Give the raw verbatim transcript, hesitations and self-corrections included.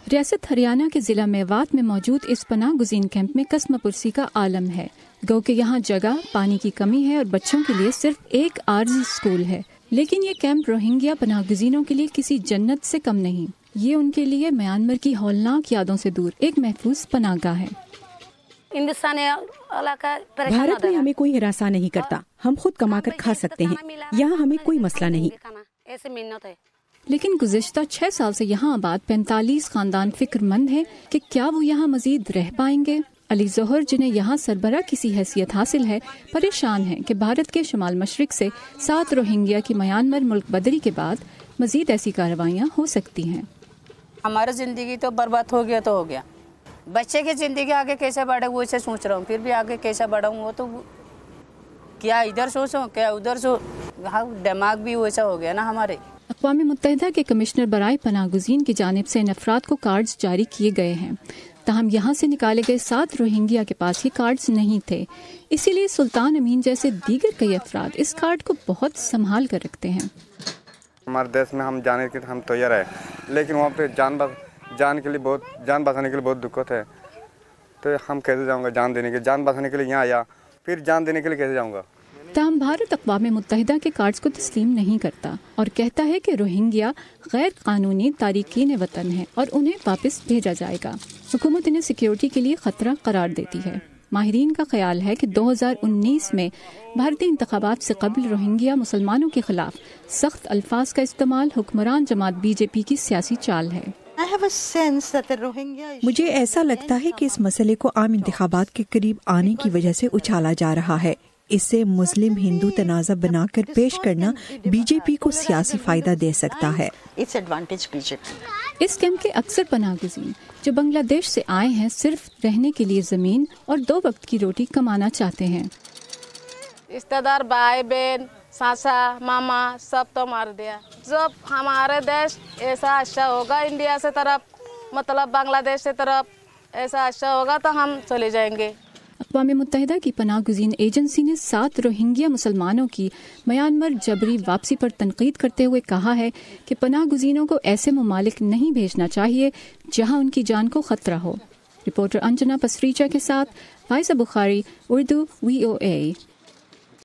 ریاست ہریانہ کے ضلع میوات میں موجود اس پناہ گزین کیمپ میں قسم پرسی کا عالم ہے، گو کہ یہاں جگہ، پانی کی کمی ہے اور بچوں کے لیے صرف ایک عارضی اسکول ہے، لیکن یہ کیمپ روہنگیا پناہ گزینوں کے لیے کسی جنت سے کم نہیں۔ یہ ان کے لیے میانمار کی ہولناک یادوں سے دور ایک محفوظ پناہ گاہ ہے۔ بھارت میں ہمیں کوئی ہراساں نہیں کرتا، ہم خود کما کر کھا سکتے ہیں، یہاں ہمیں کوئی مسئلہ نہیں۔ لیکن گزشتہ چھ سال سے یہاں آباد پینتالیس خاندان فکر مند ہیں کہ کیا وہ یہاں مزید رہ پائیں گے۔ علی ظہر، جنہیں یہاں سربراہ کسی حیثیت حاصل ہے، پریشان ہیں کہ بھارت کے شمال مشرق سے سات روہنگیا کی میانمار ملک بدری کے بعد مزید ایسی کارروائیاں ہو سکتی ہیں۔ ہماری زندگی تو برباد ہو گیا تو ہو گیا، بچے کی زندگی آگے کیسے بڑھے وہ اسے سوچ رہا ہوں، پھر بھی آگے کیسے بڑھاؤں وہ تو کیا ادھر سوچوں کیا ادھر سو، دماغ بھی ویسا ہو گیا نا ہمارے۔ اقوام متحدہ کے کمشنر برائے پناہ گزین کی جانب سے ان افراد کو کارڈز جاری کیے گئے ہیں، تاہم یہاں سے نکالے گئے سات روہنگیا کے پاس یہ کارڈز نہیں تھے، اسی لیے سلطان امین جیسے دیگر کئی افراد اس کارڈ کو بہت سنبھال کر رکھتے ہیں۔ ہمارے دیش میں ہم جانے کے ہم تیار ہے، لیکن وہاں پہ جان جان کے لیے بہت جان بچانے کے لیے بہت دقت ہے، تو ہم کیسے جاؤں گا جان دینے کے جان بچانے کے لیے یہاں آیا، پھر جان دینے کے لیے کیسے جاؤں گا۔ تاہم بھارت اقوام متحدہ کے کارڈز کو تسلیم نہیں کرتا اور کہتا ہے کہ روہنگیا غیر قانونی تارکین وطن ہیں اور انہیں واپس بھیجا جائے گا۔ حکومت انہیں سیکیورٹی کے لیے خطرہ قرار دیتی ہے۔ ماہرین کا خیال ہے کہ دو ہزار انیس میں بھارتی انتخابات سے قبل روہنگیا مسلمانوں کے خلاف سخت الفاظ کا استعمال حکمران جماعت بی جے پی کی سیاسی چال ہے۔ مجھے ایسا لگتا ہے کہ اس مسئلے کو عام انتخابات کے قریب آنے کی وجہ سے اچھالا جا رہا ہے۔ اس سے مسلم ہندو تنازع بنا کر پیش کرنا بی جے پی کو سیاسی فائدہ دے سکتا ہے۔ اس کیمپ کے اکثر پناہ گزین جو بنگلہ دیش سے آئے ہیں صرف رہنے کے لیے زمین اور دو وقت کی روٹی کمانا چاہتے ہیں۔ رشتہ دار بھائی بہن ساسا ماما سب تو مار دیا، جب ہمارے دیش ایسا اچھا ہوگا انڈیا سے طرف مطلب بنگلہ دیش سے طرف ایسا اچھا ہوگا تو ہم چلے جائیں گے۔ اقوام متحدہ کی پناہ گزین ایجنسی نے سات روہنگیا مسلمانوں کی میانمار جبری واپسی پر تنقید کرتے ہوئے کہا ہے کہ پناہ گزینوں کو ایسے ممالک نہیں بھیجنا چاہیے جہاں ان کی جان کو خطرہ ہو۔ رپورٹر انجنا پسریچا کے ساتھ فائزہ بخاری، اردو وی او اے۔